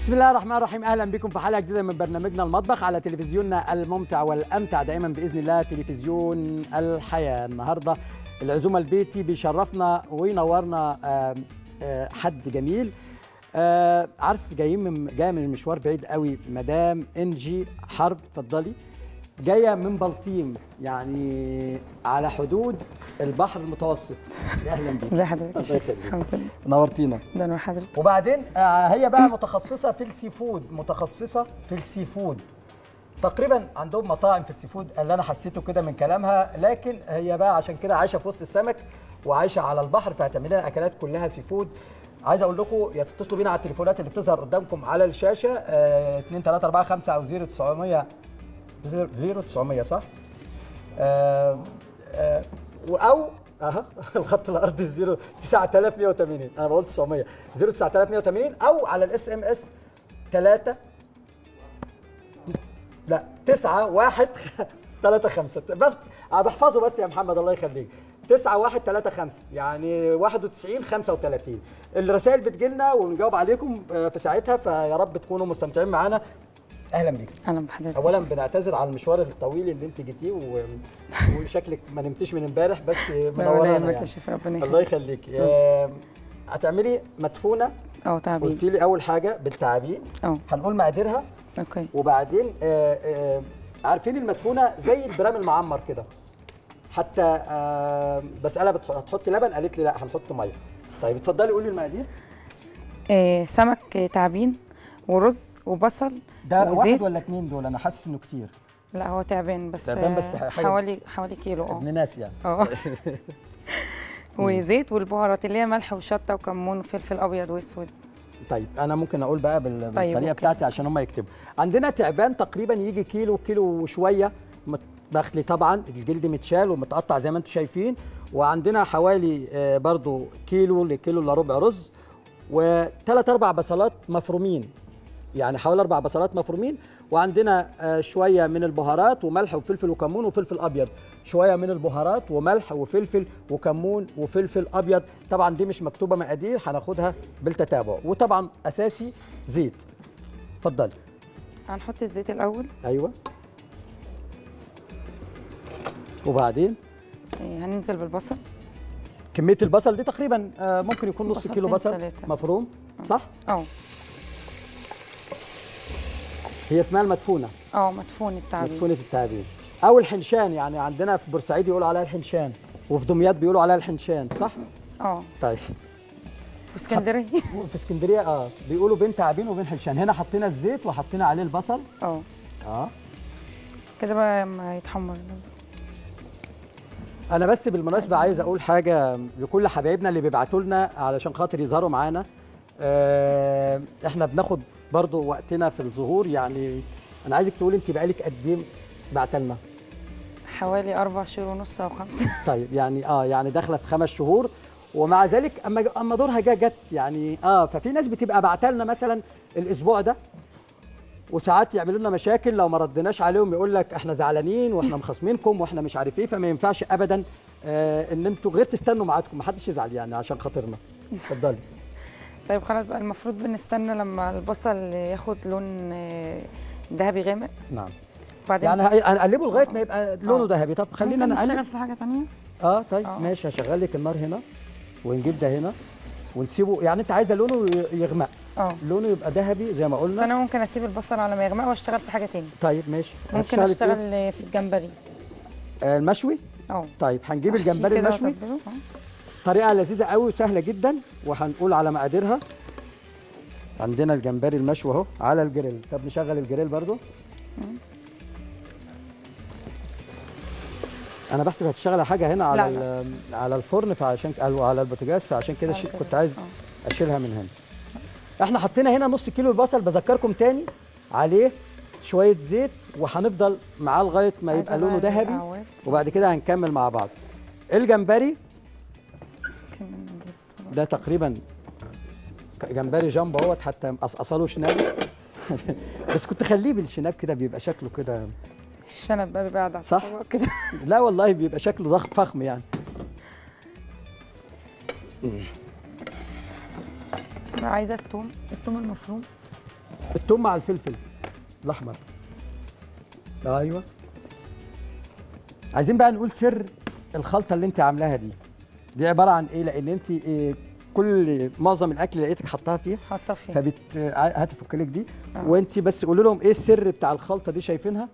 بسم الله الرحمن الرحيم. اهلا بكم في حلقه جديده من برنامجنا المطبخ على تلفزيوننا الممتع والامتع دائما باذن الله، تلفزيون الحياه. النهارده العزومه البيتي بيشرفنا وينورنا حد جميل. عارف جاي من المشوار بعيد قوي، مدام انجي حرب. اتفضلي. جايه من بلطيم، يعني على حدود البحر المتوسط. اهلا بيك. ازي حضرتك؟ الله يخليك، نورتينا. ده نور حضرتك. وبعدين هي بقى متخصصه في السي فود، تقريبا عندهم مطاعم في السي فود اللي انا حسيته كده من كلامها، لكن هي بقى عشان كده عايشه في وسط السمك وعايشه على البحر، فهتعمل لنا اكلات كلها سي فود. عايز اقول لكم يا تتصلوا بينا على التليفونات اللي بتظهر قدامكم على الشاشه 2 3 4 5 او 0900 0900 صح؟ او الخط الارضي 9180. انا بقول 900 09180 او على الاس ام اس 3 لا 9135. بس بحفظه بس يا محمد الله يخليك. 9135 يعني 91 35. الرسائل بتجي لنا ونجاوب عليكم في ساعتها، فيا رب تكونوا مستمتعين معانا. اهلا بيك. اهلا بحضرتك. اولا بنعتذر على المشوار الطويل اللي انت جيتيه وشكلك ما نمتيش من امبارح، بس منورانا يعني. الله يخليك. هتعملي مدفونه تعبين. قلتي لي اول حاجه بالتعابين. هنقول مقاديرها. اوكي. وبعدين عارفين المدفونه زي البرام المعمر كده، حتى بسالها هتحطي لبن، قالت لي لا هنحط ميه. طيب اتفضلي قولي المقادير. سمك تعبين ورز وبصل ده وزيت. واحد ولا اتنين دول؟ انا حاسس انه كتير. لا هو تعبان بس حوالي كيلو. ابن ناس يعني. وزيت والبهارات اللي هي ملح وشطه وكمون وفلفل ابيض واسود. طيب انا ممكن اقول بقى بالطريقه بتاعتي عشان هم يكتبوا. عندنا تعبان تقريبا يجي كيلو وشويه، مخلي طبعا، الجلد متشال ومتقطع زي ما انتم شايفين. وعندنا حوالي برضو كيلو الا ربع رز، وثلاث اربع بصلات مفرومين، يعني حوالي 4 بصلات مفرومين. وعندنا شويه من البهارات وملح وفلفل وكمون وفلفل ابيض، شويه من البهارات وملح وفلفل وكمون وفلفل ابيض. طبعا دي مش مكتوبه مقادير، هناخدها بالتتابع. وطبعا اساسي زيت. اتفضلي. هنحط الزيت الاول. ايوه. وبعدين هننزل بالبصل. كميه البصل دي تقريبا ممكن يكون نص كيلو بصل مفروم، صح؟ هي اسمها المدفونه. مدفونه التعابين او الحنشان، يعني عندنا في بورسعيد يقولوا عليها الحنشان، وفي دمياط بيقولوا عليها الحنشان، صح؟ طيب. في اسكندريه في اسكندريه بيقولوا بين تعابين وبين حنشان. هنا حطينا الزيت وحطينا عليه البصل. كده بقى ما يتحمر. انا بس بالمناسبه عايز اقول حاجه لكل حبايبنا اللي بيبعتوا لنا علشان خاطر يظهروا معانا. احنا بناخد برضو وقتنا في الظهور، يعني انا عايزك تقولي انت بقالك قد ايه بعتلنا؟ حوالي 4 شهور ونص او 5. طيب يعني يعني داخله في 5 شهور، ومع ذلك اما دورها جت يعني ففي ناس بتبقى بعتلنا مثلا الاسبوع ده، وساعات يعملوا لنا مشاكل لو ما ردناش عليهم، يقول لك احنا زعلانين واحنا مخاصمينكم واحنا مش عارف ايه. فما ينفعش ابدا ان انتوا غير تستنوا ميعادكم، ما حدش يزعل يعني عشان خاطرنا. اتفضلي. طيب خلاص بقى، المفروض بنستنى لما البصل ياخد لون ذهبي غامق. نعم. بعدين يعني هنقلبه لغايه ما يبقى لونه ذهبي. طب خلينا نشتغل في حاجه ثانيه. طيب ماشي. هشغل لك النار هنا ونجيب ده هنا ونسيبه. يعني انت عايزه لونه يغمق، لونه يبقى ذهبي زي ما قلنا. فانا ممكن اسيب البصل على ما يغمق واشتغل في حاجه ثانيه. طيب ماشي. ممكن اشتغل في الجمبري المشوي. طيب هنجيب الجمبري المشوي. طريقه لذيذه قوي وسهله جدا، وهنقول على مقاديرها. عندنا الجمبري المشوي اهو على الجريل. طب نشغل الجريل برضو. انا بحسب هتشتغل حاجه هنا على على الفرن، فعشان على البوتاجاز، فعشان كده كنت عايز اشيلها من هنا. احنا حطينا هنا نص كيلو البصل. بذكركم تاني عليه شويه زيت، وهنفضل معاه لغايه ما يبقى لونه ذهبي، وبعد كده هنكمل مع بعض. الجمبري ده تقريبا جمبري جامبو اهوت، حتى مقصقصه له شناب. بس كنت خليه بالشناب كده، بيبقى شكله كده. الشنب بقى بيبقى قاعد صح كده. لا والله بيبقى شكله فخم يعني. عايزه الثوم المفروم. التوم مع الفلفل الاحمر. ايوه. عايزين بقى نقول سر الخلطه اللي انت عاملاها دي عباره عن ايه؟ لان انت كل معظم الاكل اللي لقيتك حطها فيه هاتي فك لك دي. وانت بس قولي لهم ايه السر بتاع الخلطه دي شايفينها؟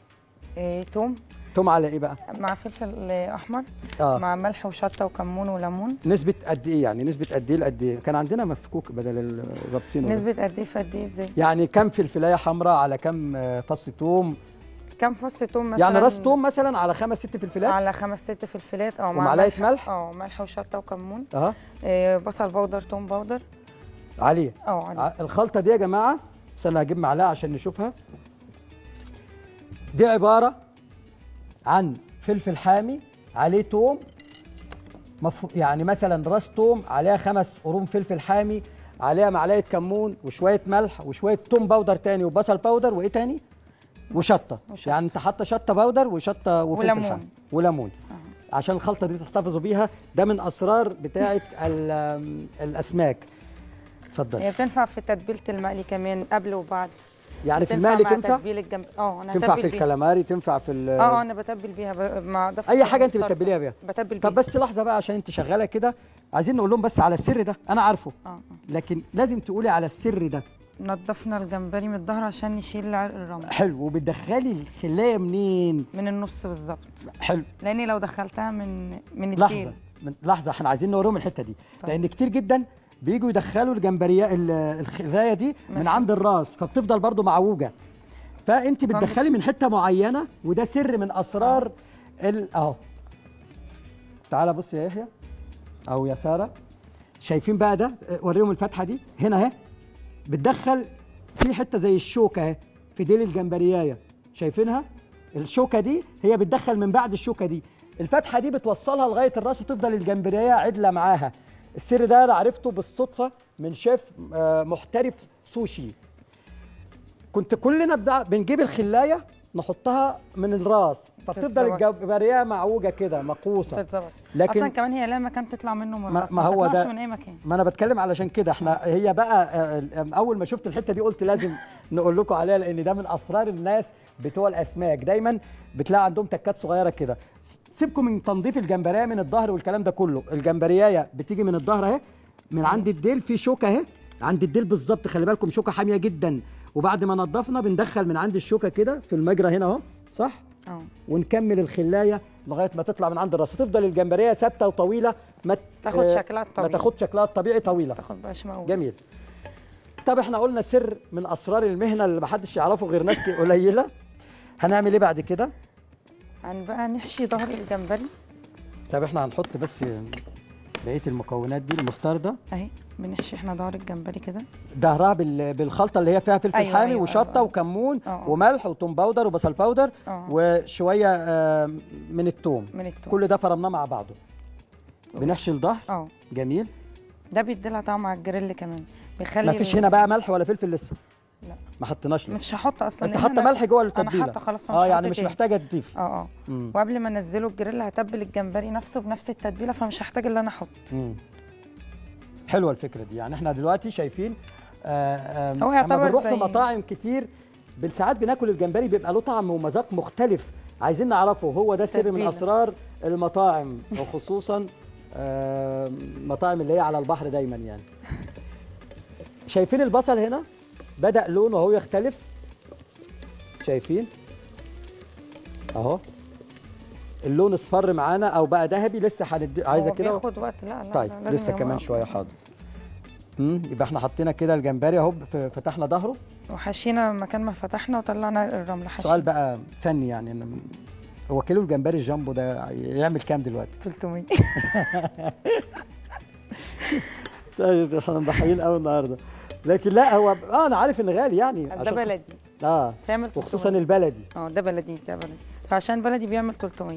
توم على ايه بقى؟ مع فلفل احمر مع ملح وشطه وكمون وليمون. نسبه قد ايه يعني؟ نسبه قد ايه لقد ايه؟ كان عندنا مفكوك بدل الرابطين. نسبه قد ايه في قد ايه ازاي؟ يعني كم فلفلايه حمراء على كم فص توم؟ كم فص توم مثلا؟ يعني راس توم مثلا على 5 6 فلفلات؟ على 5 6 فلفلات مع ومعلقه ملح؟ ملح وشطه وكمون. بصل بودر، توم بودر عليه. عليه. الخلطه دي يا جماعه، بس انا هجيب معلقه عشان نشوفها. دي عباره عن فلفل حامي عليه توم، يعني مثلا راس توم عليها 5 قرون فلفل حامي، عليها معلقه كمون وشويه ملح وشويه توم باودر تاني وبصل باودر وايه تاني؟ وشطه. يعني انت حاطه شطه باودر وشطه وفلفل حامي وليمون عشان الخلطه دي تحتفظوا بيها. ده من اسرار بتاعه الاسماك. اتفضل. هي بتنفع في تتبيله المقلي كمان قبل وبعد. يعني في المقلي تنفع؟ انا تنفع في الكالاماري، تنفع في انا بتبل بيها مع اي حاجه انت بتتبليها بيها. بتبل بيها. طب بس لحظه بقى عشان انت شغاله كده، عايزين نقول لهم بس على السر ده. انا عارفه لكن لازم تقولي على السر ده. نضفنا الجمبري من الظهر عشان نشيل عرق الرمل. حلو. وبتدخلي الخلايه منين؟ من النص بالظبط. حلو. لاني لو دخلتها من التيل. لحظه احنا عايزين نوريهم الحته دي. لان كتير جدا بييجوا يدخلوا الخلايه دي من عند الراس، فبتفضل برضو معوجه. فانت بتدخلي من حته معينه، وده سر من اسرار اهو. تعالى بص يا يحيى او يا ساره، شايفين بقى ده؟ وريهم الفتحه دي هنا اهي، بتدخل في حته زي الشوكه اهي في ديل الجمبريايه، شايفينها؟ الشوكه دي هي بتدخل من بعد الشوكه دي، الفتحه دي بتوصلها لغايه الراس وتفضل الجمبريايه عدله معاها. السر ده انا عرفته بالصدفه من شيف محترف سوشي. كنت كلنا بنجيب الخلايه نحطها من الراس، فبتفضل الجمبريه معوجه كده مقوسه. لكن اصلا كمان هي لها مكان تطلع منه من الراس، ما هو ده من اي مكان. ما انا بتكلم علشان كده. احنا هي بقى اول ما شفت الحته دي قلت لازم نقول لكم عليها، لان ده من اسرار الناس بتوع الاسماك. دايما بتلاقي عندهم تكات صغيره كده. سيبكم من تنظيف الجمبريه من الظهر والكلام ده كله. الجمبريه بتيجي من الظهر اهي، من عند الديل في شوكه اهي، عند الديل بالظبط. خلي بالكم شوكه حاميه جدا. وبعد ما نضفنا بندخل من عند الشوكه كده في المجرى هنا اهو، صح؟ ونكمل الخلايه لغايه ما تطلع من عند الراس، تفضل الجمبريه ثابته وطويله، ما تاخد شكلها الطبيعي، ما تاخد شكلها الطبيعي، طويله، تاخد بقاش موز. جميل. طب احنا قلنا سر من اسرار المهنه اللي محدش يعرفه غير ناس قليله. هنعمل ايه بعد كده؟ بقى نحشي ظهر الجمبري. طب احنا هنحط بس بقيه المكونات دي. المستردة اهي، بنحشي احنا ظهر الجمبري كده، ظهرها بالخلطه اللي هي فيها فلفل حامي وشطه وكمون وملح وتوم باودر وبصل باودر وشويه من التوم. كل ده فرمناه مع بعضه. بنحشي الظهر. جميل. ده بيدي لها طعم على الجريل كمان، بيخلي ما فيش هنا بقى ملح ولا فلفل لسه؟ لا ما حطيناش لسه. مش هحط اصلا. انت حاطه ملح جوه التتبيله؟ انا حاطه خلاص. يعني مش محتاجه تضيف. وقبل ما انزله الجريل هتبل الجمبري نفسه بنفس التتبيله، فمش هحتاج ان انا احط. حلوه الفكره دي. يعني احنا دلوقتي شايفين هو يعتبر بنروح في مطاعم كتير ساعات بناكل الجمبري بيبقى له طعم ومذاق مختلف، عايزين نعرفه. هو ده سر من اسرار المطاعم، وخصوصا مطاعم اللي هي على البحر دايما. يعني شايفين البصل هنا بدأ لونه اهو يختلف، شايفين اهو اللون اصفر معانا او بقى ذهبي. لسه عايزه كده بياخد وقت. لا طيب لا لسه كمان شويه. حاضر. يبقى احنا حطينا كده الجمبري اهو، فتحنا ظهره وحشينا مكان ما فتحنا وطلعنا الرمل. سؤال بقى فني، يعني هو كيلو الجمبري الجامبو ده يعمل كام دلوقتي؟ 300. طيب احنا مضحيين قوي النهارده. لكن لا هو انا عارف ان غالي يعني. ده بلدي. وخصوصا البلدي. ده بلدي، فعشان بلدي بيعمل 300.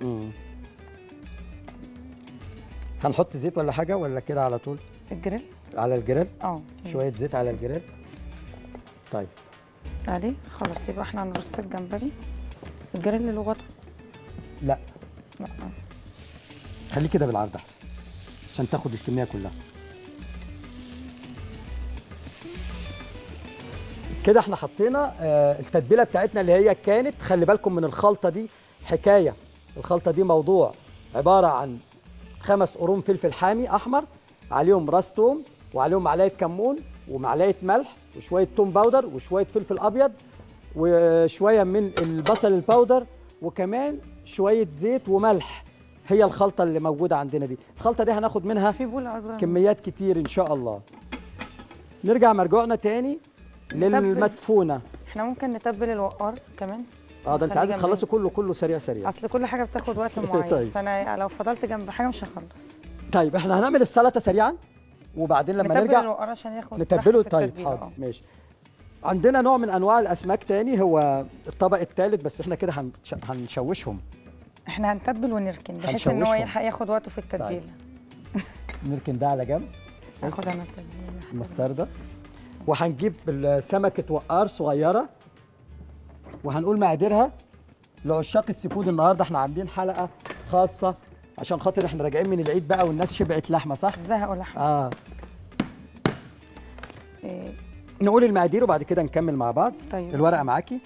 هنحط زيت ولا حاجه ولا كده على طول؟ الجريل. على الجريل. شويه زيت على الجريل. طيب عليه خلاص. يبقى احنا هنرص الجمبري. الجريل له غطا؟ لا خليه كده بالعرض احسن عشان تاخد الكميه كلها. كده احنا حطينا التتبيله بتاعتنا اللي هي كانت. خلي بالكم من الخلطه دي حكايه. الخلطه دي موضوع عباره عن 5 قرون فلفل حامي احمر، عليهم راس توم، وعليهم معلقه كمون ومعلقه ملح وشويه توم باودر وشويه فلفل ابيض وشويه من البصل الباودر وكمان شويه زيت وملح. هي الخلطه اللي موجوده عندنا دي. الخلطه دي هناخد منها في بوله اصغر كميات كتير ان شاء الله. نرجع مرجوعنا تاني للمدفونه. احنا ممكن نتبل الوقار كمان. ده انت عايزه تخلصي كله سريع سريع. اصل كل حاجه بتاخد وقت معين. طيب. فانا لو فضلت جنب حاجه مش هخلص. طيب احنا هنعمل السلطه سريعا وبعدين لما نرجع نتبل الوقار عشان ياخد نتبله. طيب حاضر ماشي. عندنا نوع من انواع الاسماك تاني هو الطبق الثالث، بس احنا كده هنشوشهم. احنا هنتبل ونركن بحيث ان هو يلحق ياخد وقته في التتبيله. طيب. نركن ده على جنب. هاخد انا التتبيله المستردة. وهنجيب سمكه وقار صغيره وهنقول مقاديرها لعشاق السي فود. النهارده احنا عاملين حلقه خاصه عشان خاطر احنا راجعين من العيد بقى والناس شبعت لحمه، صح؟ زهقوا لحمه. نقول المقادير وبعد كده نكمل مع بعض. طيب. الورقه معاكي؟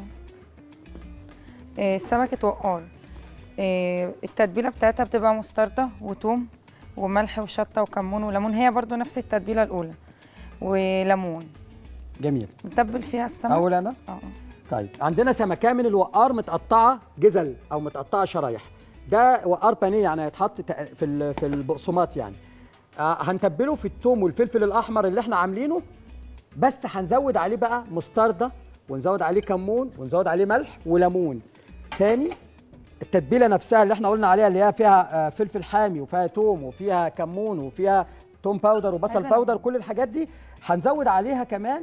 سمكه وقار. التتبيله بتاعتها بتبقى مستردة وتوم وملح وشطه وكمون وليمون، هي برضو نفس التتبيله الاولى وليمون. جميل. نتبل فيها السمك. اول انا؟ طيب عندنا سمكه من الوقار متقطعه جزل او متقطعه شرايح. ده وقار بانيه يعني هيتحط في البقسماط يعني. هنتبله في الثوم والفلفل الاحمر اللي احنا عاملينه، بس هنزود عليه بقى مستردة ونزود عليه كمون ونزود عليه ملح وليمون. تاني التتبيله نفسها اللي احنا قلنا عليها اللي هي فيها فلفل حامي وفيها توم وفيها كمون وفيها توم باودر وبصل باودر، كل الحاجات دي هنزود عليها كمان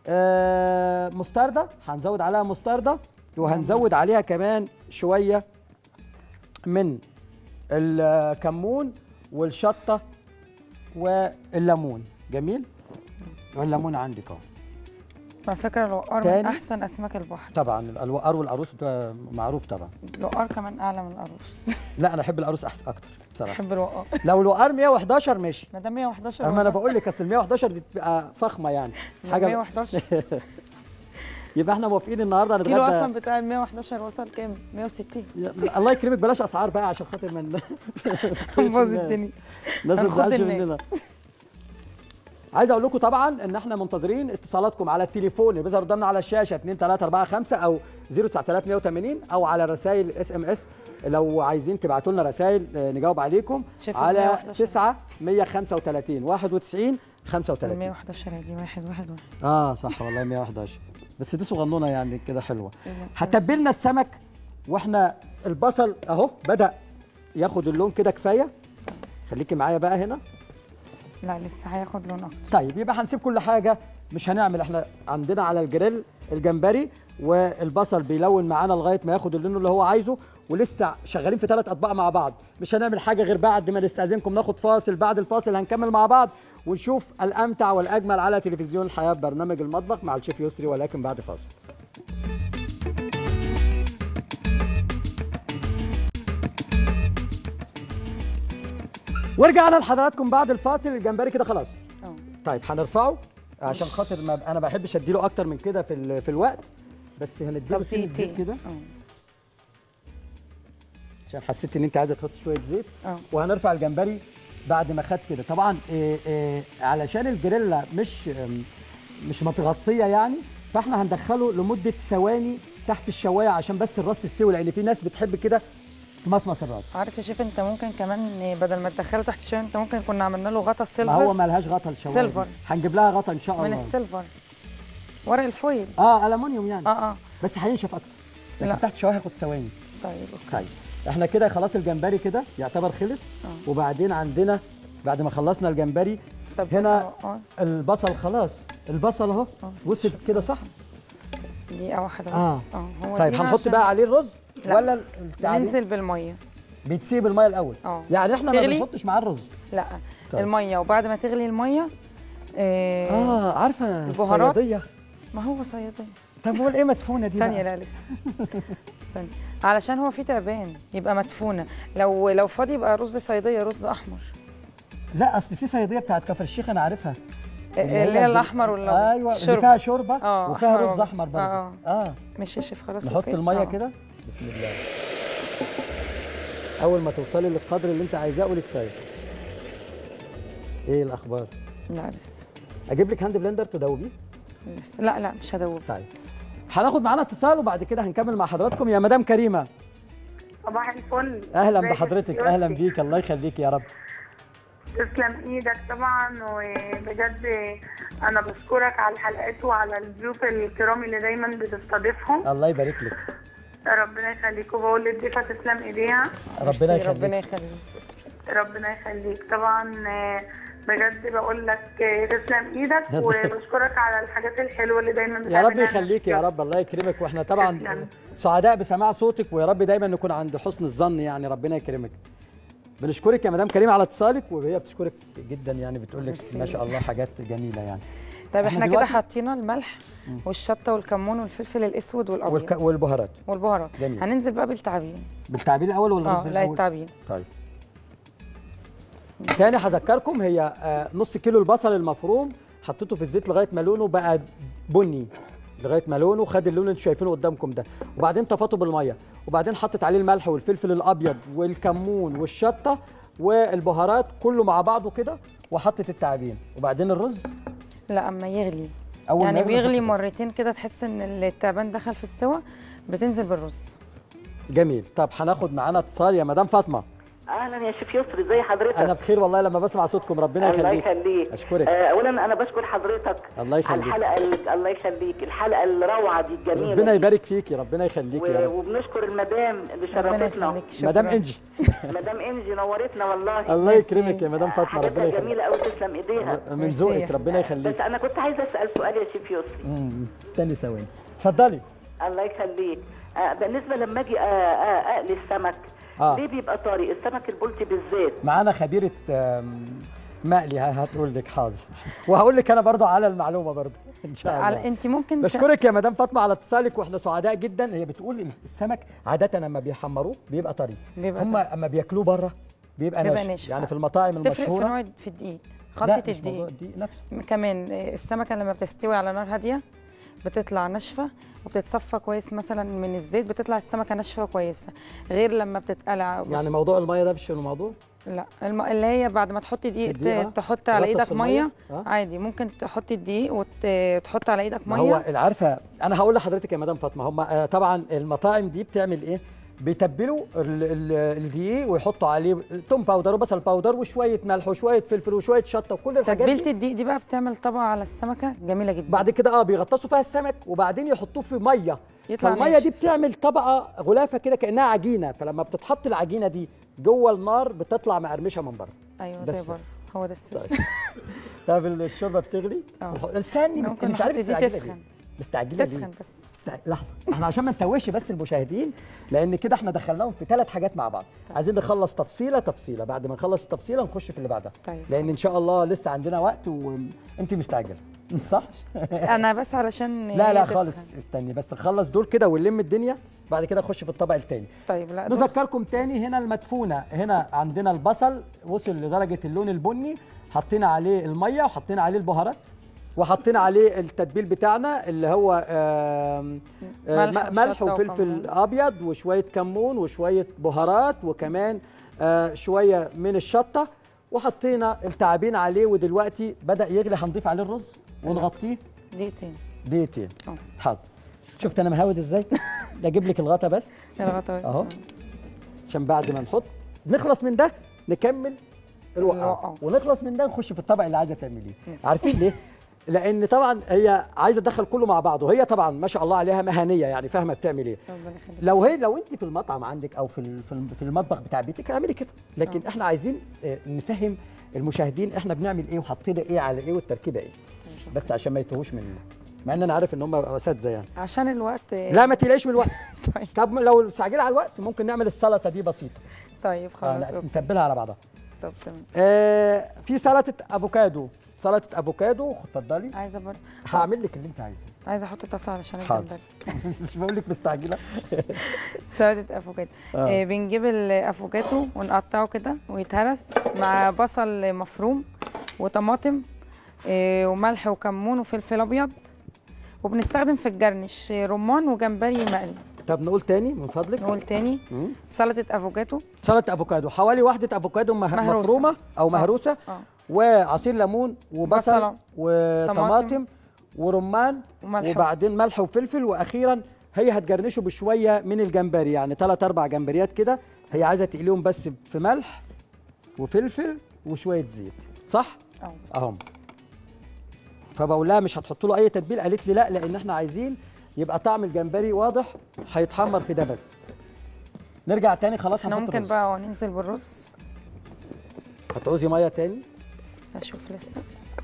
مستردة. هنزود عليها مستردة وهنزود عليها كمان شويه من الكمون والشطه والليمون. جميل. والليمون عندك اهو. على فكره الوقار من احسن اسماك البحر. طبعا الوقار والقاروص ده معروف طبعا. الوقار كمان اعلى من القاروص. لا انا احب القاروص اكتر بصراحه. احب الوقار. لو الوقار 111 ماشي. ما ده 111. اما انا بقول لك اصل 111 دي بتبقى فخمه يعني. حاجه 111. يبقى احنا موافقين النهارده نتغدى. كيلو اصلا بتاع ال 111 وصل كام؟ 160. الله يكرمك بلاش اسعار بقى عشان خاطر ما نبوظ الدنيا. الناس ما تزعلش مننا. عايز اقول لكم طبعا ان احنا منتظرين اتصالاتكم على التليفون اللي بيظهر قدامنا على الشاشه 2345 او 09180 او على رسائل SMS. لو عايزين تبعتوا لنا رسائل نجاوب عليكم على 9 135 91 35. 111 دي 111. صح والله 111 بس دي صغنونه يعني كده حلوه. هتبلنا السمك واحنا البصل اهو بدأ ياخد اللون كده كفايه. خليكي معايا بقى هنا. لا لسه هياخد لون اكتر. طيب يبقى هنسيب كل حاجه مش هنعمل. احنا عندنا على الجريل الجمبري والبصل بيلون معانا لغايه ما ياخد اللون اللي هو عايزه، ولسه شغالين في 3 اطباق مع بعض. مش هنعمل حاجه غير بعد ما نستاذنكم ناخد فاصل. بعد الفاصل هنكمل مع بعض ونشوف الامتع والاجمل على تلفزيون الحياه برنامج المطبخ مع الشيف يسري، ولكن بعد فاصل. ورجعنا لحضراتكم بعد الفاصل. الجمبري كده خلاص. طيب هنرفعه عشان خاطر ما انا ما بحبش اديله اكتر من كده في الوقت، بس هنديله سنه زيت كده عشان حسيت ان انت عايزه تحط شويه زيت. وهنرفع الجمبري بعد ما خد كده. طبعا علشان الجريلا مش متغطيه يعني، فاحنا هندخله لمده ثواني تحت الشوايه عشان بس الراس تستوي، لان في ناس بتحب كده تمصمص الراس. عارف يا شيف انت ممكن كمان بدل ما تدخله تحت الشوايه انت ممكن كنا عملنا له غطا سيلفر. ما هو ما لهاش غطا الشوايه. سيلفر. هنجيب لها غطا ان شاء الله. من السيلفر. ورق الفويل. ألمونيوم يعني. بس هينشف اكتر. لكن تحت الشوايه هياخد ثواني. طيب اوكي. طيب احنا كده خلاص الجمبري كده يعتبر خلص. وبعدين عندنا بعد ما خلصنا الجمبري هنا البصل. خلاص البصل اهو وصل كده صح؟ دقيقة واحدة بس. هو طيب هنحط بقى عليه الرز ولا ننزل بالميه؟ بتسيب الميه الاول. يعني احنا ما بنحطش معاه الرز. لا طيب. الميه وبعد ما تغلي الميه عارفه البهارات. الصياديه. ما هو صياديه. طب هو ايه مدفونه دي؟ ثانيه لا لسه. ثانيه علشان هو فيه تعبان يبقى مدفونه. لو فاضي يبقى رز صياديه، رز احمر. لا اصل في صياديه بتاعت كفر الشيخ انا عارفها. اللي هي الاحمر والابيض. ايوه اللي فيها شوربه وفيها رز احمر برضه. ماشي يا شيف خلاص. نحط الميه كده. بسم الله. اول ما توصلي للقدر اللي انت عايزاه قولي كفايه. ايه الاخبار؟ لا لسه. اجيب لك هاند بلندر تدوبيه؟ لسه. لا مش هدوب. طيب هناخد معانا اتصال وبعد كده هنكمل مع حضراتكم. يا مدام كريمه صباح الفل. اهلا بحضرتك. اهلا بيك. الله يخليك يا رب. تسلم ايدك طبعا. وبجد انا بشكرك على الحلقات وعلى الضيوف الكرام اللي دايما بتستضيفهم. الله يبارك لك. ربنا يخليك. وبقول للضيفه تسلم ايديها. ربنا يخليك. ربنا يخليك. ربنا يخليك طبعا. بجد بقول لك تسلم ايدك وبشكرك على الحاجات الحلوه اللي دايما يا رب يخليك يا رب. الله يكرمك. واحنا طبعا سعداء بسماع صوتك ويا رب دايما نكون عند حسن الظن يعني. ربنا يكرمك. بنشكرك يا مدام كريم على اتصالك وهي بتشكرك جدا يعني. بتقول لك ما شاء الله حاجات جميله يعني. طيب احنا كده حطينا الملح والشطه والكمون والفلفل الاسود والابيض والبهارات. جميل. هننزل بقى بالتعابين. بالتعابين الاول ولا الرز الاول؟ لا التعابين. طيب تاني هذكركم هي نص كيلو البصل المفروم حطيته في الزيت لغايه ما لونه بقى بني، لغايه ما لونه خد اللون اللي انتوا شايفينه قدامكم ده، وبعدين طفيته بالميه، وبعدين حطيت عليه الملح والفلفل الابيض والكمون والشطه والبهارات كله مع بعضه كده، وحطيت التعابين، وبعدين الرز. لا اما يغلي يعني بيغلي مرتين كده تحس ان التعبان دخل في السوا بتنزل بالرز. جميل. طب هناخد معانا اتصال يا مدام فاطمه. اهلا يا شيف يسري، ازي حضرتك؟ انا بخير والله لما بسمع صوتكم. ربنا يخليك. الله يخليك. اشكرك. اولا انا بشكر حضرتك الله يخليك على الحلقه الله يخليك، الحلقه الروعه دي الجميله. ربنا يبارك فيكي. ربنا يخليك يا رب. وبنشكر المدام اللي شرفتنا. مدام انجي. مدام انجي نورتنا والله. الله يكرمك يا مدام فاطمه. ربنا يخليك. جميله قوي تسلم ايديها. من ذوقك. ربنا يخليك. بس انا كنت عايزه اسال سؤال يا شيف يسري. استني ثواني. اتفضلي. الله يخليك. بالنسبه لما اجي اقلي السمك ليه بيبقى طري السمك البلطي بالذات؟ معانا خبيره مقلي هتقول لك. حاضر. وهقول لك انا برضو على المعلومه برضو ان شاء الله. انت ممكن بشكرك يا مدام فاطمه على اتصالك واحنا سعداء جدا. هي بتقول السمك عاده لما بيحمروه بيبقى طري، هم اما بياكلوه بره بيبقى ناشف. يعني في المطاعم المشهوره تفرق في الدقيق، خلطه الدقيق نفسه. كمان السمكه لما بتستوي على نار هاديه بتطلع ناشفه وبتتصفى كويس مثلا من الزيت، بتطلع السمكه ناشفه كويسه، غير لما بتتقلع. يعني موضوع الميه ده مش الموضوع؟ لا اللي هي بعد ما تحطي دقيق تحط على ايدك ميه عادي. ممكن تحطي الدقيق وتحط على ايدك ميه. هو عارفه انا هقول لحضرتك يا مدام فاطمه، هم طبعا المطاعم دي بتعمل ايه؟ بيتبلوا الدقيق ويحطوا عليه توم باودر وبصل باودر وشويه ملح وشويه فلفل وشويه شطه وكل الحاجات دي. تتبيله الدقيق دي بقى بتعمل طبقه على السمكه جميله جدا. بعد كده بيغطسوا فيها السمك وبعدين يحطوه في ميه، فالميه دي بتعمل طبقه غلافه كده كانها عجينه، فلما بتتحط العجينه دي جوه النار بتطلع مقرمشه من بره. ايوه زي بره. هو ده السر. طب الشوربه بتغلي. استني مش عارف تسخن. مستعجله تسخن بس. لحظه احنا عشان ما نتوهش بس المشاهدين، لان كده احنا دخلناهم في 3 حاجات مع بعض. عايزين نخلص تفصيله، بعد ما نخلص التفصيله نخش في اللي بعدها. طيب. لان ان شاء الله لسه عندنا وقت وانت مستعجله صح؟ انا بس علشان لا خالص استني بس نخلص دول كده ونلم الدنيا، بعد كده نخش في الطبق الثاني. طيب لا نذكركم تاني هنا المدفونه، هنا عندنا البصل وصل لدرجه اللون البني، حطينا عليه الميه وحطينا عليه البهارات وحطينا عليه التتبيل بتاعنا اللي هو ملح وفلفل ابيض وشويه كمون وشويه بهارات وكمان شويه من الشطه، وحطينا التعابين عليه. ودلوقتي بدا يغلي، هنضيف عليه الرز ونغطيه دقيقتين. حاضر. شفت انا مهود ازاي؟ اجيب لك الغطا بس اهو عشان بعد ما نحط نخلص من ده نكمل الوقعه، ونخلص من ده نخش في الطبق اللي عايزه تعمليه. عارفين ليه؟ لان طبعا هي عايزه تدخل كله مع بعض، وهي طبعا ما شاء الله عليها مهنيه يعني فاهمه بتعمل ايه. لو انت في المطعم عندك او في المطبخ بتاع بيتك اعملي كده، لكن احنا عايزين نفهم المشاهدين احنا بنعمل ايه وحطينا ايه على ايه والتركيبه ايه، بس عشان ما يتوهوش مننا، مع ان انا عارف ان هم اساتذه يعني. عشان الوقت لا ما تقلقيش من الوقت. طب لو استعجلي على الوقت ممكن نعمل السلطه دي بسيطه. طيب خلاص نتبلها على بعضها. طب تمام. في سلطه افوكادو. اتفضلي. عايزه برضه هعمل لك اللي انت عايزاه. عايزه احط طاسه علشان الجمبري. مش بقول لك مستعجله. سلطه افوكادو. بنجيب الافوكادو ونقطعه كده ويتهرس مع بصل مفروم وطماطم وملح وكمون وفلفل ابيض، وبنستخدم في الجرنش رمان وجمبري مقلي. طب نقول تاني من فضلك. نقول تاني. سلطه افوكادو. سلطه افوكادو، حوالي واحده افوكادو مفرومه او مهروسه، وعصير ليمون وبصل وطماطم ورمان وبعدين ملح وفلفل، واخيرا هي هتجرنشه بشويه من الجمبري، يعني 3 4 جمبريات كده، هي عايزه تقليهم بس في ملح وفلفل وشويه زيت، صح؟ اهم. فبقول لها مش هتحط له اي تتبيل، قالت لي لا، لان احنا عايزين يبقى طعم الجمبري واضح، هيتحمر في ده بس. نرجع تاني خلاص. احنا ممكن بقى ننزل بالرز. هتعوزي ميه تاني؟ اشوف لسه.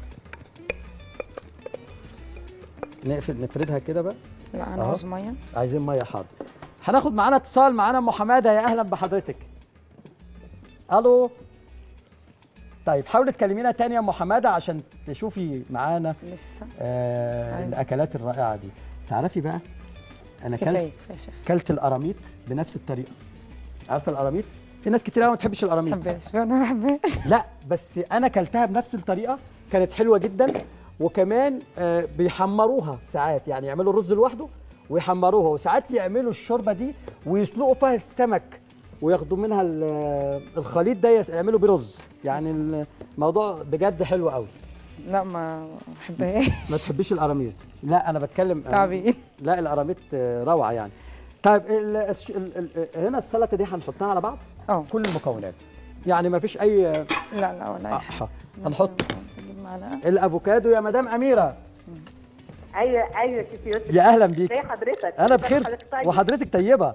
نفردها كده بقى. لا انا عاوز ميه. عايزين ميه، حاضر. هناخد معانا اتصال، معانا ام حماده، يا اهلا بحضرتك. الو. طيب حاولي تكلمينا تاني يا ام حماده عشان تشوفي معانا لسه الاكلات الرائعه دي. تعرفي بقى انا كلت القراميط بنفس الطريقه. عارفه القراميط؟ في ناس كتير قوي ما بتحبش القراميط. ما بحبهاش، انا ما بحبهاش. لا بس انا كلتها بنفس الطريقه، كانت حلوه جدا. وكمان بيحمروها ساعات، يعني يعملوا الرز لوحده ويحمروها، وساعات يعملوا الشوربه دي ويسلقوا فيها السمك وياخدوا منها الخليط ده يعملوا بيه رز. يعني الموضوع بجد حلو قوي. لا ما بحبهاش. ما تحبيش القراميط؟ لا انا بتكلم تعبي. لا القراميط روعه يعني. طيب هنا السلطه دي هنحطها على بعض. كل المكونات، يعني ما فيش اي لا ولا اي حاجه. هنحط الافوكادو يا مدام اميره. ايوه يا شيف يوسف. يا اهلا بيك. ازي حضرتك؟ انا بخير وحضرتك طيبه.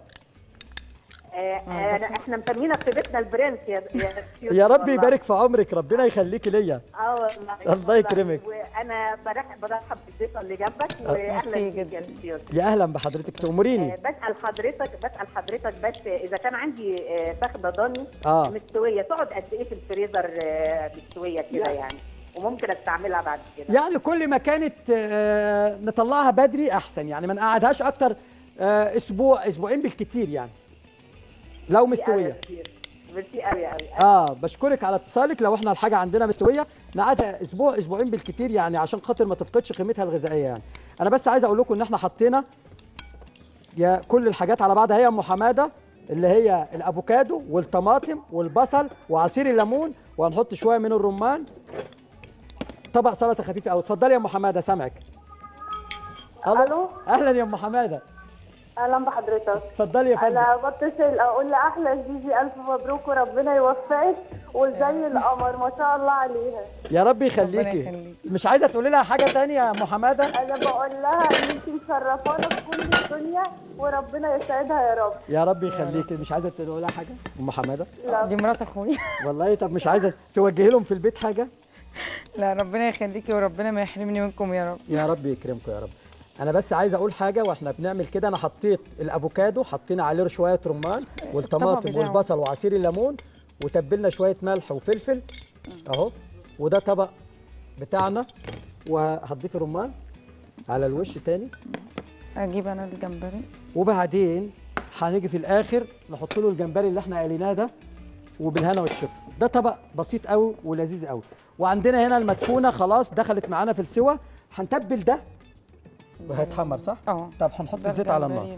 احنا مسمينك في بيتنا البرنس يا رب يبارك في عمرك، ربنا يخليكي ليا. والله الله يكرمك. وانا برحب بالضيفه اللي جنبك، واهلا بيك يا شيف. يا اهلا بحضرتك، تأمريني. بسأل حضرتك بس اذا كان عندي فخده ضاني مستويه تقعد قد ايه في الفريزر مستويه كده يعني، وممكن استعملها بعد كده؟ يعني كل ما كانت نطلعها بدري احسن، يعني ما نقعدهاش اكتر اسبوع اسبوعين بالكتير يعني لو مستويه. ميرسي قوي. بشكرك على اتصالك. لو احنا الحاجه عندنا مستويه نقعدها اسبوع اسبوعين بالكتير، يعني عشان خاطر ما تفقدش قيمتها الغذائيه يعني. انا بس عايز اقول لكم ان احنا حطينا كل الحاجات على بعضها، هي ام حماده، اللي هي الافوكادو والطماطم والبصل وعصير الليمون، وهنحط شويه من الرمان. طبق سلطه خفيفه قوي. اتفضلي يا ام حماده، سامعك. الو. اهلا يا ام حماده. اهلا بحضرتك. اتفضلي يا فندم. انا بتصل اقول لاحلى جيجي الف مبروك وربنا يوفقك، وزي القمر ما شاء الله عليها. يا رب يخليكي. مش عايزه تقولي لها حاجه ثانيه يا ام حماده؟ انا بقول لها ان انت مشرفانا في كل الدنيا، وربنا يسعدها يا رب. يا رب يخليكي. مش عايزه تقولي لها حاجه ام حماده؟ لا دي مرات اخويا. والله. طب مش عايزه توجهي لهم في البيت حاجه؟ لا ربنا يخليكي وربنا ما يحرمني منكم يا رب. يا رب يكرمكم يا رب. انا بس عايز اقول حاجه واحنا بنعمل كده. انا حطيت الافوكادو، حطينا عليه شويه رمان والطماطم والبصل وعصير الليمون، وتبلنا شويه ملح وفلفل اهو. وده طبق بتاعنا، وهتضيفي رمان على الوش تاني. اجيب انا الجمبري، وبعدين هنيجي في الاخر نحط له الجمبري اللي احنا قاليناه ده، وبالهنا والشفا. ده طبق بسيط قوي ولذيذ قوي. وعندنا هنا المدفونه خلاص دخلت معانا في السوا. هنتبل ده وهيتحمر صح؟ طب هنحط الزيت على النار.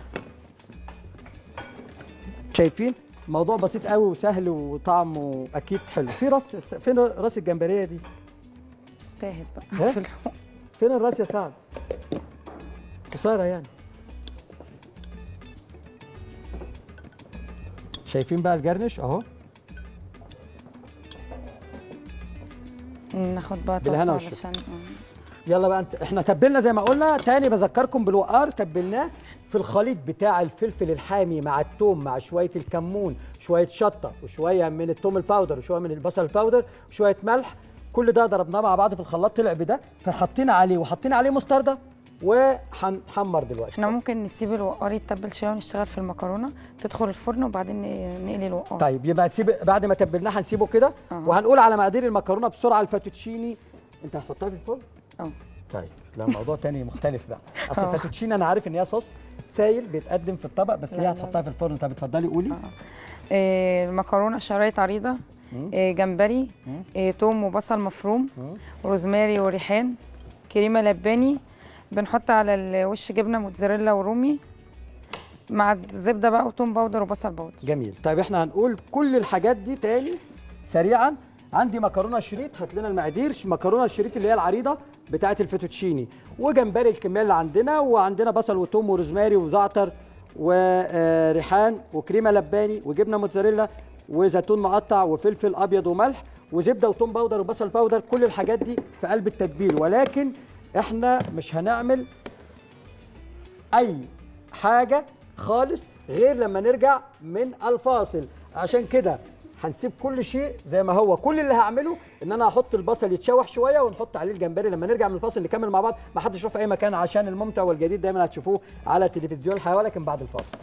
شايفين؟ موضوع بسيط قوي وسهل وطعمه اكيد حلو. فين راس الجمبريه دي؟ تاهت بقى في الحوض. فين الراس يا سعد؟ قصيره يعني. شايفين بقى الجرنش اهو. ناخد بقى بالهنا والشفا. يلا بقى احنا تبلنا زي ما قلنا. تاني بذكركم بالوقار، تبلناه في الخليط بتاع الفلفل الحامي مع الثوم مع شويه الكمون، شويه شطه وشويه من الثوم الباودر وشويه من البصل الباودر وشويه ملح. كل ده ضربناه مع بعض في الخلاط طلع بده، فحطينا عليه مستردة وهنحمر دلوقتي. احنا ممكن نسيب الوقار يتبل شويه ونشتغل في المكرونه تدخل الفرن وبعدين نقلي الوقار. طيب يبقى بعد ما تبلناه هنسيبه كده. وهنقول على مقادير المكرونه بسرعه. الفاتوتشيني انت هتحطها في الفرن؟ طيب لا موضوع تاني مختلف بقى. اصل الفاتوتشيني انا عارف ان هي صوص سايل بيتقدم في الطبق، بس هي هتحطها في الفرن. طب اتفضلي قولي. المكرونه شرايط عريضه جمبري، توم وبصل مفروم، روزماري وريحان، كريمه لباني، بنحط على الوش جبنه موتزاريلا ورومي مع الزبده بقى وتوم باودر وبصل باودر. جميل. طيب احنا هنقول كل الحاجات دي تاني سريعا. عندي مكرونه شريط، هات لنا المقادير. مكرونه الشريط اللي هي العريضه بتاعه الفيتوتشيني، وجمبري الكميه اللي عندنا، وعندنا بصل وتوم وروزماري وزعتر وريحان وكريمه لباني وجبنه موتزاريلا وزيتون مقطع وفلفل ابيض وملح وزبده وتوم باودر وبصل باودر. كل الحاجات دي في قلب التتبيل، ولكن احنا مش هنعمل اي حاجه خالص غير لما نرجع من الفاصل. عشان كده هنسيب كل شيء زي ما هو. كل اللي هعمله ان انا هحط البصل يتشوح شويه ونحط عليه الجمبري. لما نرجع من الفاصل نكمل مع بعض. ما حدش يروح في اي مكان عشان الممتع والجديد دايما هتشوفوه على تلفزيون الحياه، ولكن بعد الفاصل.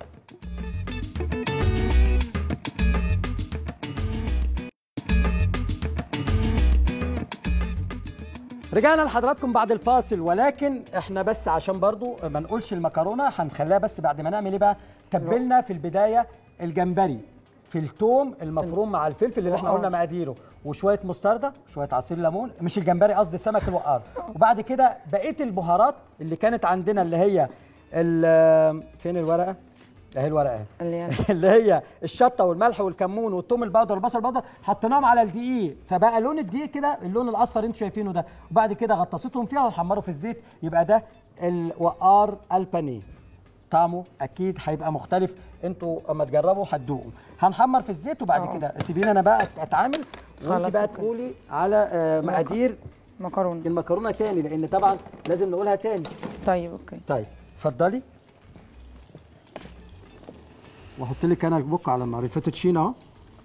رجعنا لحضراتكم بعد الفاصل، ولكن احنا بس عشان برضو ما نقولش المكرونه هنخليها بس بعد ما نعمل ايه بقى. تبلنا في البدايه الجمبري في الثوم المفروم مع الفلفل اللي احنا قلنا مقاديره، وشويه مستردة وشويه عصير ليمون، مش الجمبري قصدي سمك الوقار. وبعد كده بقيه البهارات اللي كانت عندنا اللي هي فين الورقه؟ اهي الورقه اهي اللي هي الشطه والملح والكمون والثوم البودر والبصل البودر، حطيناهم على الدقيق فبقى لون الدقيق كده اللون الاصفر انتوا شايفينه ده. وبعد كده غطستهم فيها وحمروا في الزيت، يبقى ده الوقار البانيه. طعمه اكيد هيبقى مختلف، انتوا اما تجربوا هتدوقوا. هنحمر في الزيت وبعد كده سيبيني انا بقى اتعامل وانت بقى تقولي على مقادير المكرونه تاني، لان طبعا لازم نقولها تاني. طيب اوكي. طيب اتفضلي. واحط لك انا بوك على النار الفيتوتشيني اهو.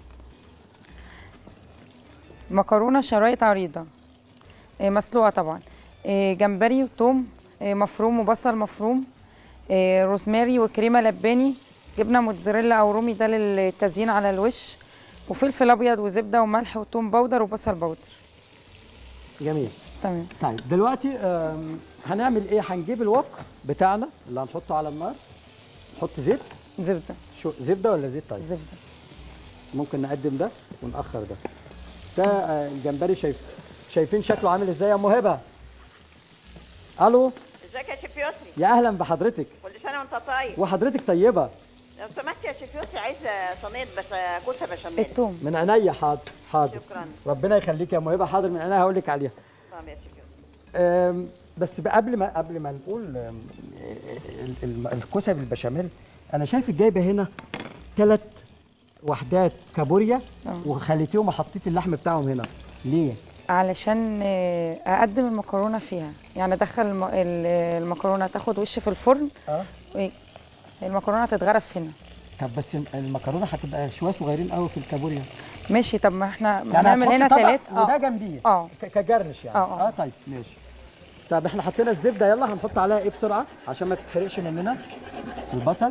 مكرونه شرايط عريضه مسلوقه طبعا، جمبري وثوم مفروم وبصل مفروم، روزماري وكريمه لباني، جبنه موتزاريلا او رومي ده للتزيين على الوش، وفلفل ابيض وزبده وملح وثوم باودر وبصل باودر. جميل. تمام. طيب دلوقتي هنعمل ايه؟ هنجيب الوك بتاعنا اللي هنحطه على النار. نحط زيت، زبده. شو زبده ولا زيت؟ طيب زبده. ممكن نقدم ده ونأخر ده. ده الجمبري شايفين شكله عامل ازاي يا ام هبه؟ الو. ازيك يا شيف يسري؟ يا اهلا بحضرتك. كل سنه وانت طيب. وحضرتك طيبه. لو سمحت يا شيف يسري عايزه صينيه كوسه بشاميل. الثوم من عينيا. حاضر حاضر. شكرا. ربنا يخليك يا ام هبه. حاضر من عينيا هقول لك عليها. طب يا شيف يسري. بس قبل ما نقول الكوسه بالبشاميل، انا شايفك جايبه هنا 3 وحدات كابوريا وخليتيهم وحطيت اللحم بتاعهم هنا ليه؟ علشان اقدم المكرونه فيها، يعني ادخل المكرونه تاخد وش في الفرن. المكرونه تتغرف هنا. طب بس المكرونه هتبقى شويه صغيرين قوي في الكابوريا. ماشي. طب ما احنا يعني هنعمل هنا 3 وده جنبيه كجرنش يعني. طيب ماشي. طب احنا حطينا الزبده، يلا هنحط عليها ايه بسرعه عشان ما تتحرقش مننا. البصل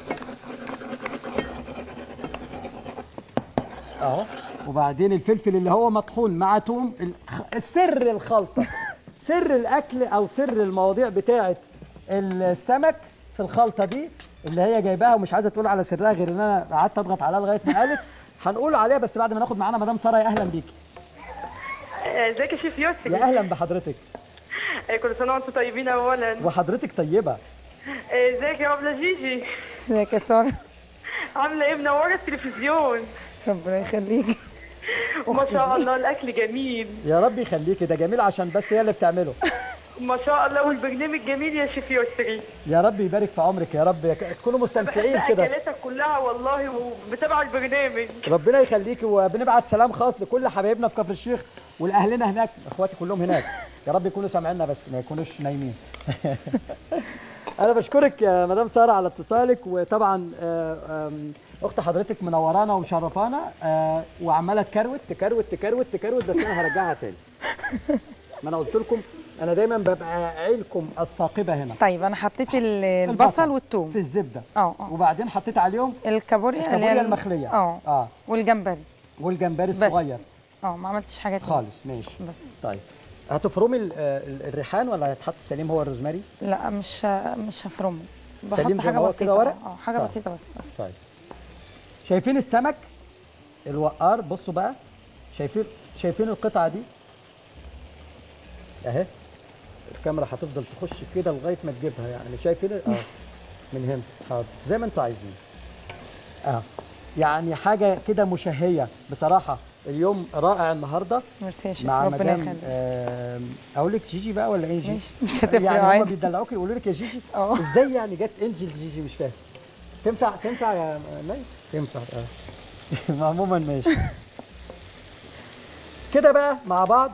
اهو، وبعدين الفلفل اللي هو مطحون مع توم. سر الخلطه سر الاكل او سر المواضيع بتاعه السمك في الخلطه دي اللي هي جايباها ومش عايزه تقول على سرها غير ان انا قعدت اضغط عليها لغايه ما قالت. هنقول عليها بس بعد ما ناخد معانا مدام ساره. يا اهلا بيكي. ازيك يا شيف يسري؟ يا اهلا بحضرتك. كل سنه وانتم طيبين اولا. وحضرتك طيبه. ازيك يا ابله جيجي؟ ازيك يا ساره؟ عامله ايه؟ منوره التلفزيون. ربنا يخليكي. ما شاء الله الاكل جميل. يا رب يخليكي. ده جميل عشان بس هي اللي بتعمله. ما شاء الله. والبرنامج جميل يا شيف يسري. يا رب يبارك في عمرك يا رب. تكونوا مستمتعين كده. اكلاتك كلها والله وبتابع البرنامج. ربنا يخليكي. وبنبعت سلام خاص لكل حبايبنا في كفر الشيخ والاهلنا هناك، اخواتي كلهم هناك. يا رب يكونوا سامعيننا بس ما يكونوش نايمين. انا بشكرك يا مدام ساره على اتصالك. وطبعا اخت حضرتك منورانا ومشرفانا وعماله تكروت بس انا هرجعها تاني. ما انا قلت لكم انا دايما ببقى عينكم الثاقبه هنا. طيب انا حطيت البصل والثوم في الزبده. وبعدين حطيت عليهم الكابوريا المخليه. والجمبري الصغير. ما عملتش حاجه خالص. ماشي بس. طيب هتفرمي الريحان ولا هيتحط سليم هو الروزماري؟ لا مش هفرمه. سليم زي ما هو كده ورق؟ حاجه بسيطه بس. طيب شايفين السمك الوقار؟ بصوا بقى شايفين القطعه دي اهي. الكاميرا هتفضل تخش كده لغايه ما تجيبها، يعني شايفين من هنا. حاضر زي ما انتوا عايزين. يعني حاجه كده مشهيه بصراحه. اليوم رائع النهارده. ميرسي يا شيخ، مع ربنا مدام اقول لك جيجي بقى ولا انجي؟ مش هتفرق يعني هم بيدلعوك يقولوا لك يا جيجي. ازاي يعني جت انجي لجيجي؟ مش فاهم. تنفع يا مي؟ تنفع. عموما ماشي. كده بقى مع بعض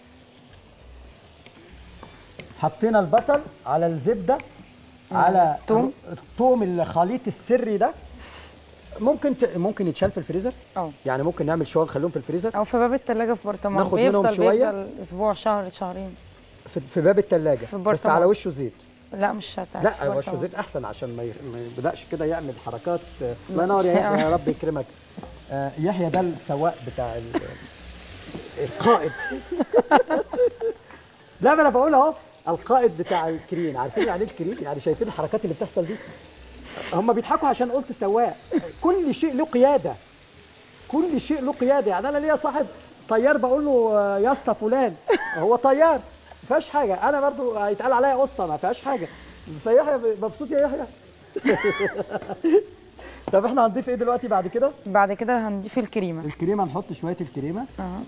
حطينا البصل على الزبده على الثوم الخليط السري ده. ممكن يتشال في الفريزر. يعني ممكن نعمل شويه نخليهم في الفريزر او في باب الثلاجه في برطمان، ناخد منهم شويه. بيفضل اسبوع شهر شهرين في باب الثلاجه بس على وشه زيت. لا مش هتعرف. لا وشه زيت احسن عشان ما يبداش كده يعمل حركات. الله ينور يا يحيى، يا رب يكرمك. يحيى ده السواق بتاع القائد. لا ما انا بقول اهو القائد بتاع الكرين. عارفين يعني ايه الكرين؟ يعني شايفين الحركات اللي بتحصل دي؟ هم بيضحكوا عشان قلت سواق. كل شيء له قياده، كل شيء له قياده. يعني انا ليا صاحب طيار بقول له يا اسطى فلان، هو طيار ما فيهاش حاجه. انا برضو هيتقال عليا اسطى ما فيهاش حاجه. فيحيى مبسوط يا يحيى. طب احنا هنضيف ايه دلوقتي بعد كده؟ بعد كده هنضيف الكريمه. الكريمه نحط شويه الكريمه.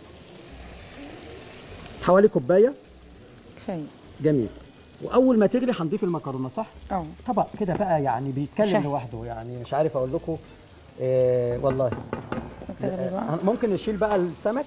حوالي كوبايه كفايه. جميل. واول ما تغلي هنضيف المكرونه صح؟ طبق كده بقى يعني بيتكلم لوحده. يعني مش عارف اقول لكم والله. ممكن نشيل بقى السمك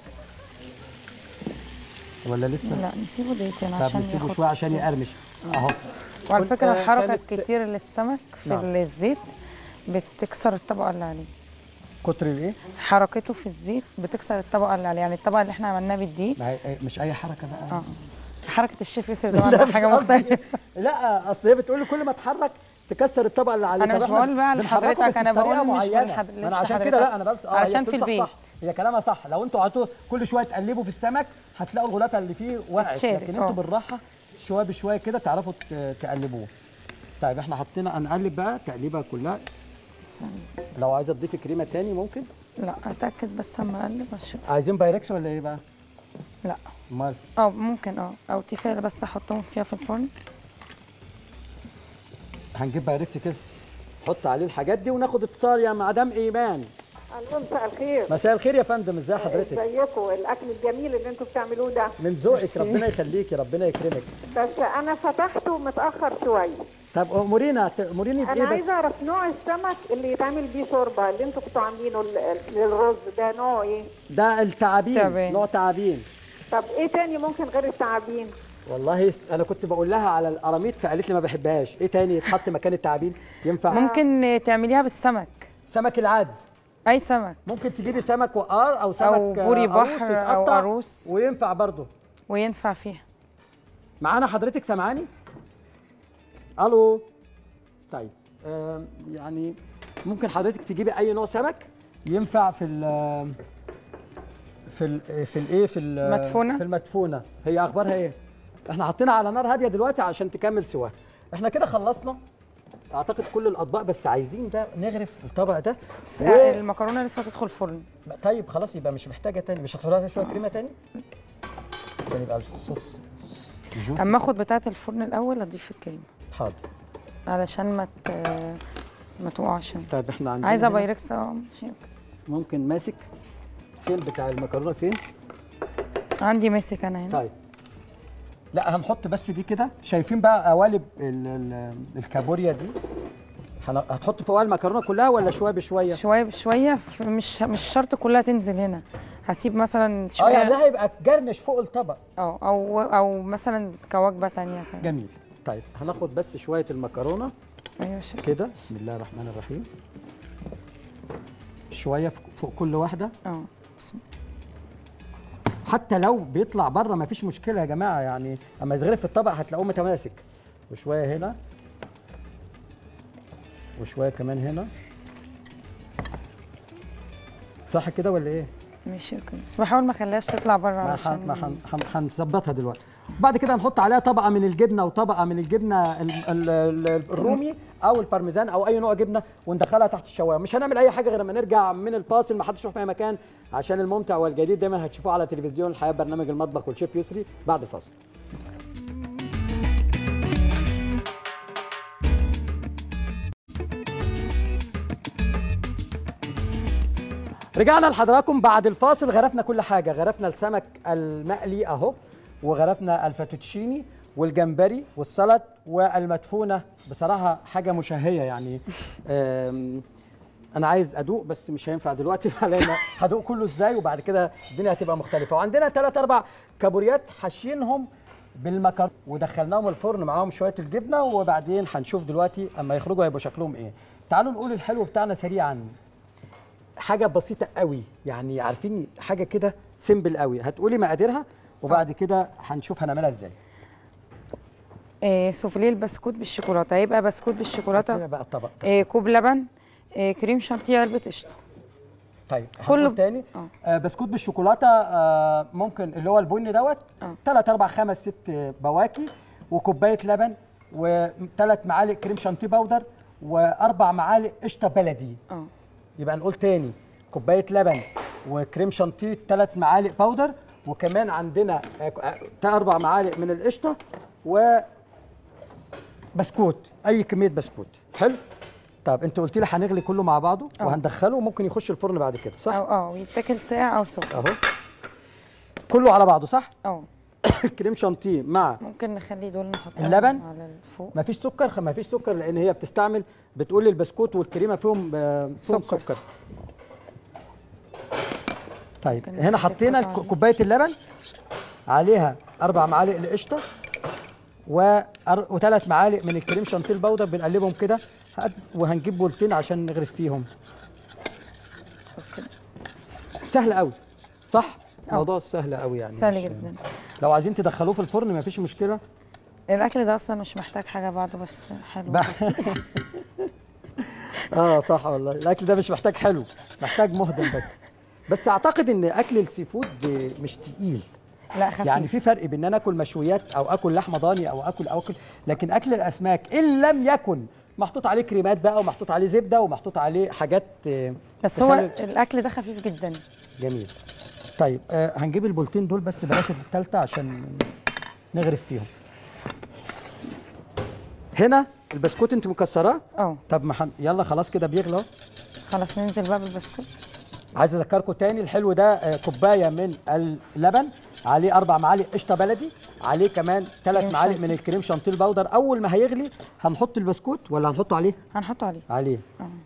ولا لسه؟ لا نسيبه دقيقتين عشان نسيبه شويه عشان يقرمش اهو. وعلى فكره الحركه الكتير للسمك في الزيت بتكسر الطبقه اللي عليه. كتر الايه؟ حركته في الزيت بتكسر الطبقه اللي عليه. يعني الطبقه اللي احنا عملناها بالدقيق مش اي حركه بقى. حركه الشيف ياسر ده حاجه مختلفه. لا اصل هي بتقول لي كل ما اتحرك تكسر الطبقه اللي عليه. انا مش بقول بقى لحضرتك، انا بقول مش انا عشان كده لا انا بس عشان في البيت. هي كلامها صح. لو انتوا قعدتوا كل شويه تقلبوا في السمك هتلاقوا الغلافه اللي فيه وقعت، لكن انتوا بالراحه شويه بشويه كده تعرفوا تقلبوه. طيب احنا حطينا هنقلب بقى تقليبها كلها. لو عايزه تضيفي كريمه تاني ممكن. لا اتاكد بس اما اقلب اشوف. عايزين بايركس ولا ايه بقى؟ لا امال ممكن او تيفال بس احطهم فيها في الفرن. هنجيب بايركس كده نحط عليه الحاجات دي وناخد اتصال يا مدام ايمان. مساء الخير. مساء الخير يا فندم، ازي حضرتك؟ ازيكم؟ الاكل الجميل اللي انتوا بتعملوه ده من ذوقك، ربنا يخليكي ربنا يكرمك. بس انا فتحته متاخر شويه. طب اموريني بايه؟ انا عايزه اعرف نوع السمك اللي يتعمل بيه شوربه اللي انتوا كنتوا عاملينه للرز ده نوع ايه؟ ده التعابين. نوع تعابين. طب ايه تاني ممكن غير التعابين؟ والله انا كنت بقول لها على القراميط فقالت لي ما بحبهاش. ايه تاني يتحط مكان التعابين ينفع؟ ممكن تعمليها بالسمك. سمك العادي. اي سمك. ممكن تجيبي سمك وقار او سمك او بوري بحر او قاروص وينفع برضه. وينفع فيها. معانا حضرتك سامعاني؟ الو. طيب يعني ممكن حضرتك تجيبي اي نوع سمك ينفع في المدفونه. في المدفونه. هي اخبارها ايه؟ احنا حاطينها على نار هاديه دلوقتي عشان تكمل سواها. احنا كده خلصنا اعتقد كل الاطباق، بس عايزين بقى نغرف الطبق ده. المكرونه لسه هتدخل الفرن. طيب خلاص يبقى مش محتاجه تاني. مش هتحطها شويه كريمه تاني عشان يبقى الصوص جوسي. اما اخد بتاعه الفرن الاول اضيف الكريمه. حاضر. علشان ما تقعش. طيب احنا عندنا عايزه بايركس ممكن ماسك. فين بتاع المكرونه فين؟ عندي ماسك انا هنا. طيب لا هنحط بس دي كده. شايفين بقى قوالب الكابوريا دي؟ هتحط فوقها المكرونه كلها ولا شويه بشويه؟ شويه بشويه. مش شرط كلها تنزل هنا. هسيب مثلا شويه يعني ده هيبقى جرنش فوق الطبق. او مثلا كوجبه ثانيه. جميل. طيب هناخد بس شويه المكرونه. ايوه كده. بسم الله الرحمن الرحيم. شويه فوق كل واحده. حتى لو بيطلع بره مفيش مشكله يا جماعه. يعني اما يتغرف في الطبق هتلاقوه متماسك. وشويه هنا وشويه كمان هنا. صح كده ولا ايه؟ ماشي كده. بس بحاول ما اخليهاش تطلع بره عشان هنظبطها دلوقتي. بعد كده هنحط عليها طبقه من الجبنه وطبقه من الجبنه الرومي او البارميزان او اي نوع جبنه، وندخلها تحت الشوايه. مش هنعمل اي حاجه غير لما نرجع من الفاصل، ما حدش يروح في اي مكان، عشان الممتع والجديد دايما هتشوفوه على تلفزيون الحياه، برنامج المطبخ والشيف يسري بعد الفاصل. رجعنا لحضراتكم بعد الفاصل. غرفنا كل حاجه، غرفنا السمك المقلي اهو، وغرفنا الفاتوتشيني والجمبري والسلط والمدفونه. بصراحه حاجه مشهيه يعني. انا عايز ادوق بس مش هينفع دلوقتي، لان هدوق كله ازاي وبعد كده الدنيا هتبقى مختلفه. وعندنا 3 4 كابوريات حاشينهم بالمكرونه ودخلناهم الفرن معاهم شويه الجبنه، وبعدين هنشوف دلوقتي اما يخرجوا هيبقوا شكلهم ايه. تعالوا نقول الحلو بتاعنا سريعا. حاجه بسيطه قوي يعني، عارفين حاجه كده سيمبل قوي. هتقولي مقاديرها وبعد كده هنشوف هنعملها ازاي. سوفليه البسكوت بالشوكولاته. هيبقى بسكوت بالشوكولاته بقى الطبق. كوب لبن، كريم شانتيه، علبه قشطه. طيب كله تاني. بسكوت بالشوكولاته ممكن اللي هو البني دوت 3 4 5 6 بواكي، وكوبايه لبن، و3 معالق كريم شانتيه باودر، و4 معالق قشطه بلدي. يبقى نقول تاني: كوبايه لبن وكريم شانتيه 3 معالق باودر، وكمان عندنا 4 معالق من القشطه، وبسكوت، اي كميه بسكوت. حلو. طب انت قلت لي هنغلي كله مع بعضه وهندخله وممكن يخش الفرن بعد كده، صح؟ ويتاكل ساقع او سخن. اهو كله على بعضه، صح؟ كريم شانتيه مع ممكن نخلي دول نحطهم اللبن على الفوق. مفيش سكر، مفيش سكر، لان هي بتقول لي البسكوت والكريمه فيهم سكر. طيب هنا حطينا كوبايه اللبن، عليها 4 معالق القشطه، و3 معالق من الكريم شانتيه البودر. بنقلبهم كده، وهنجيب بولتين عشان نغرف فيهم. سهل قوي، صح؟ الموضوع سهل قوي يعني، سهل جدا. لو عايزين تدخلوه في الفرن مفيش مشكله. الاكل ده اصلا مش محتاج حاجه بعده، بس حلو. صح والله، الاكل ده مش محتاج حلو، محتاج مهضم بس اعتقد ان اكل السي فود مش تقيل. لا، خفيف. يعني في فرق بين ان انا اكل مشويات او اكل لحمه ضاني او اكل، لكن اكل الاسماك ان لم يكن محطوط عليه كريمات بقى ومحطوط عليه زبده ومحطوط عليه حاجات، بس هو الاكل ده خفيف جدا. جميل. طيب هنجيب البولتين دول، بس بلاش الثالثه عشان نغرف فيهم. هنا البسكوت انت مكسراه؟ طب يلا خلاص كده بيغلى. خلاص ننزل بقى بالبسكوت. عايز اذكركم تاني الحلو ده كوبايه من اللبن، عليه 4 معالق قشطه بلدي، عليه كمان 3 معالق من الكريم شانتيه البودر. اول ما هيغلي هنحط البسكوت ولا هنحطه عليه؟ هنحطه عليه.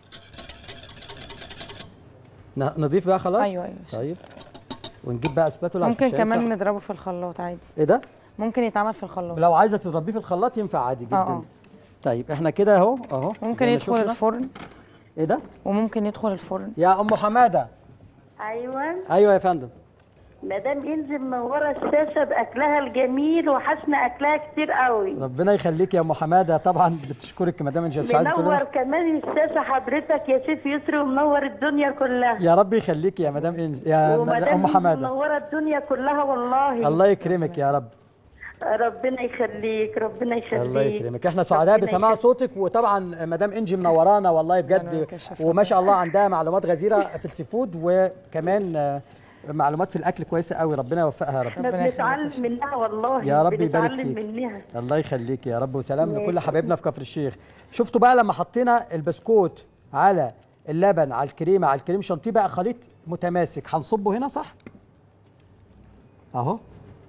نضيف بقى خلاص. ايوه. طيب ونجيب بقى اسباتولا. ممكن كمان نضربه في الخلاط عادي. ايه ده؟ ممكن يتعمل في الخلاط. لو عايزه تضربيه في الخلاط ينفع عادي جدا. طيب احنا كده اهو ممكن يدخل الفرن. ايه ده؟ وممكن يدخل الفرن. يا ام حماده. ايوه يا فندم. مدام انزل منوره الشاشه باكلها الجميل، وحشنا اكلها كتير قوي. ربنا يخليك يا ام حماده، طبعا بتشكرك مدام انجي. مش عايزه منور كمان الشاشه حضرتك يا شيف يسري، ومنور الدنيا كلها. يا رب يخليك يا مدام انجي، يا ام حماده. منوره الدنيا كلها والله. الله يكرمك يا رب. ربنا يخليك، ربنا يخليك. الله يكرمك. احنا سعداء بسماع صوتك، وطبعا مدام انجي منورانا والله بجد، وما شاء الله عندها معلومات غزيره في السي فود، وكمان معلومات في الاكل كويسه قوي. ربنا يوفقها يا رب. احنا بنتعلم منها والله. يا رب يبارك فيك. الله يخليك يا رب، وسلام لكل حبايبنا في كفر الشيخ. شفتوا بقى لما حطينا البسكوت على اللبن على الكريمه على الكريم شانتيه بقى خليط متماسك. هنصبه هنا، صح؟ اهو.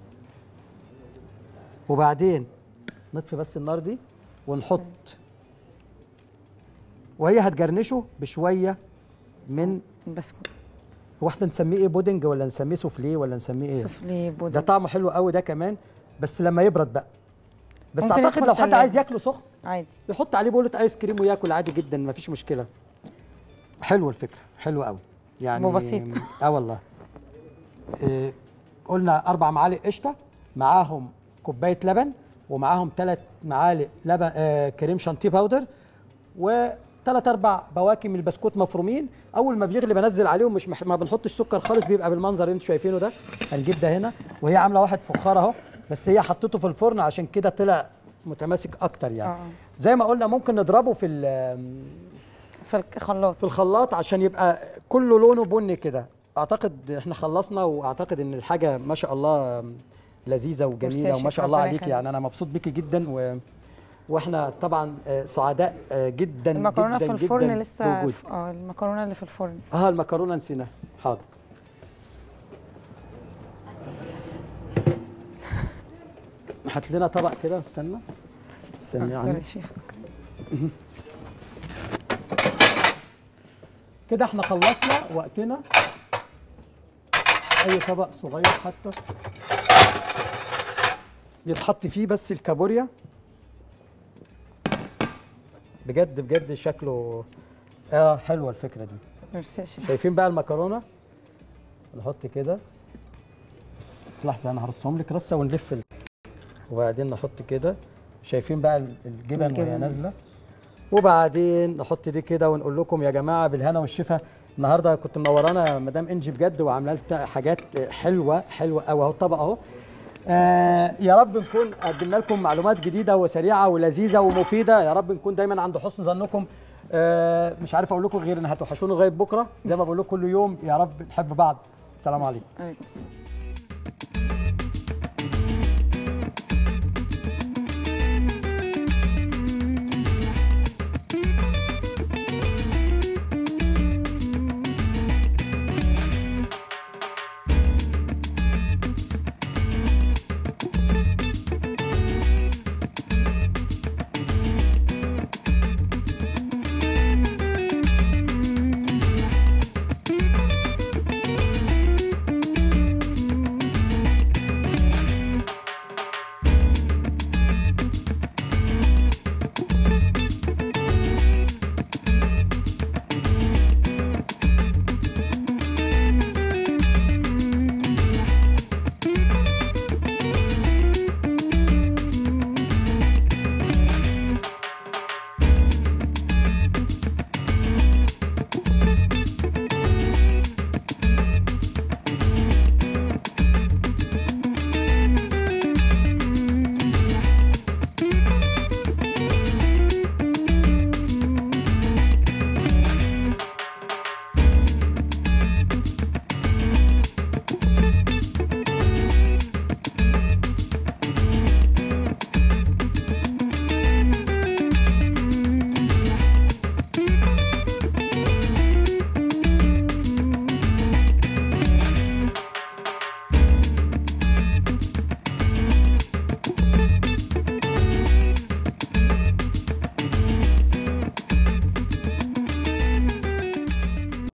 وبعدين نطفي بس النار دي ونحط، وهي هتجرنشه بشويه من البسكوت. هو احنا نسميه ايه، بودنج ولا نسميه سوفليه ولا نسميه ايه؟ سوفليه بودنج. ده طعمه حلو قوي ده كمان، بس لما يبرد بقى. بس اعتقد لو حد عايز ياكله سخن عادي يحط عليه بولة ايس كريم وياكل عادي جدا، مفيش مشكله. حلوه الفكره، حلوه قوي يعني. بسيط. والله. قلنا 4 معالق قشطه، معاهم كوبايه لبن، ومعاهم 3 معالق لبن كريم شانتيه باودر، و3 4 بواكي من البسكوت مفرومين. اول ما بيغلي بنزل عليهم، ما بنحطش سكر خالص، بيبقى بالمنظر اللي انتوا شايفينه ده. هنجيب ده هنا وهي عامله واحد فخار اهو، بس هي حطيته في الفرن عشان كده طلع متماسك اكتر يعني. زي ما قلنا ممكن نضربه في الخلاط عشان يبقى كله لونه بني كده. اعتقد احنا خلصنا، واعتقد ان الحاجه ما شاء الله لذيذه وجميله وما شاء الله عليكي يعني. انا مبسوط بيكي جدا واحنا طبعا سعداء جدا. المكرونه جدا في الفرن جدا لسه المكرونه اللي في الفرن. المكرونه نسيناها. حاضر. هات لنا طبق كده. استنى يعني كده احنا خلصنا وقتنا. اي طبق صغير حتى يتحط فيه بس الكابوريا. بجد بجد شكله حلوه الفكره دي. شايفين بقى المكرونه نحط كده. لحظه انا هرصهم لك رصه ونلف وبعدين نحط كده. شايفين بقى الجبن وهي نازله. وبعدين نحط دي كده ونقول لكم يا جماعه بالهنا والشفا. النهارده كنت منورانا مدام انجي بجد وعامله لنا حاجات حلوه قوي اهو. الطبق اهو. يا رب نكون قدمنا لكم معلومات جديده وسريعه ولذيذه ومفيده. يا رب نكون دايما عند حسن ظنكم. مش عارف اقول لكم غير ان هتوحشوني لغايه بكره زي ما بقول لكم كل يوم. يا رب نحب بعض. السلام عليكم.